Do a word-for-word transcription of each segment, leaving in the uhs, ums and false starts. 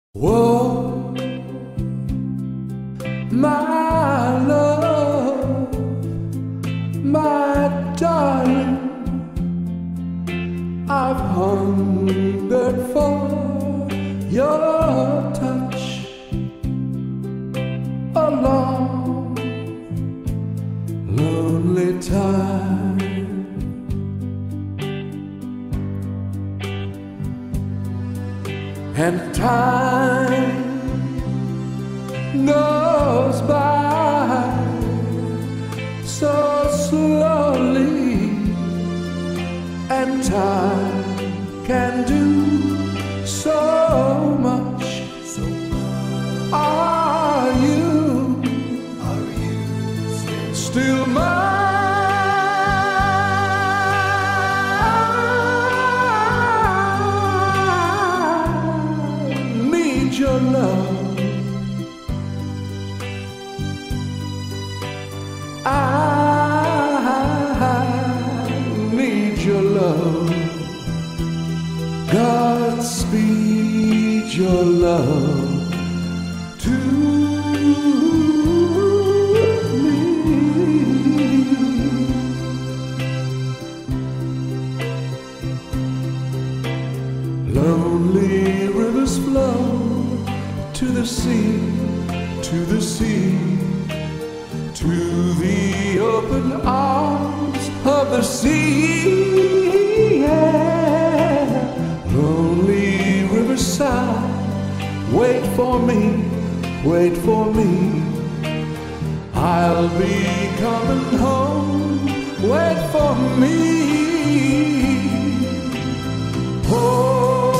Whoa, my love, my darling, I've hungered for your touch a long, lonely time. And time goes by so slowly, and time can do so much. So are you, are you still mine? Your love, I need your love. Godspeed your love to me. Lonely rivers flow to the sea, to the sea, to the open arms of the sea. Yeah. Lonely riverside, wait for me, wait for me. I'll be coming home, wait for me. Oh,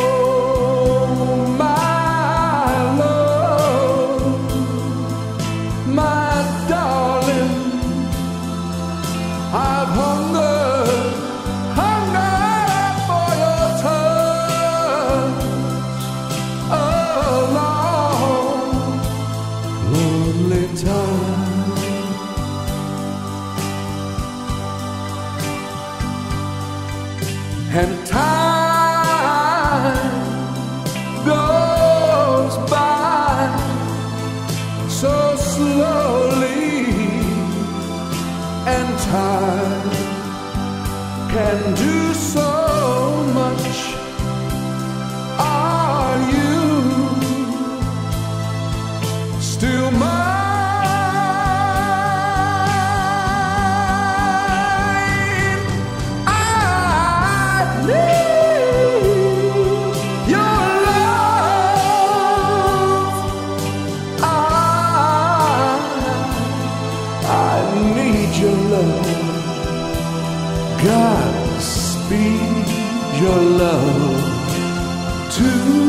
I've hungered, hungered for your touch a long, lonely time. And time goes by so slowly, and time can do so much. Are you still mine? I need your love. I, I need your love. Godspeed your love to